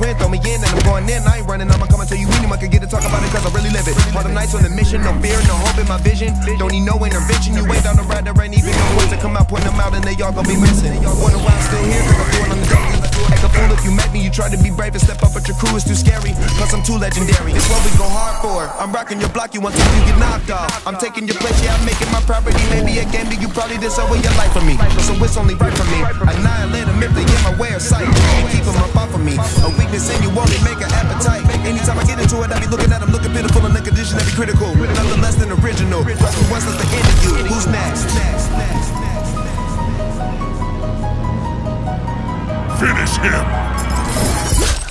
win, throw me in and I'm going in. I ain't running, I'ma come and tell you anyone can get to talk about it cause I really live it. All the nights on the mission, no fear, no hope in my vision. Don't need no intervention, you ain't down the ride, there ain't even no words to come out, putting them out and they all gon' be missing. Wonder why I'm still here, cause I'm doing on the daily. Act a fool if you met me, you try to be brave and step up, but your crew is too scary. Plus I'm too legendary, it's what we go hard for. I'm rocking your block, you want to you get knocked off. I'm taking your place, yeah, I'm making my property. Maybe a game that you probably did over your life for me. So it's only right for me. Annihilate them if they get my way of sight and keep them up off of me. A weakness in you only make an appetite. Anytime I get into it, I be looking at them, looking pitiful in the condition that be critical. Nothing less than original. Trust me once, that's the end of you. Who's next? Finish him!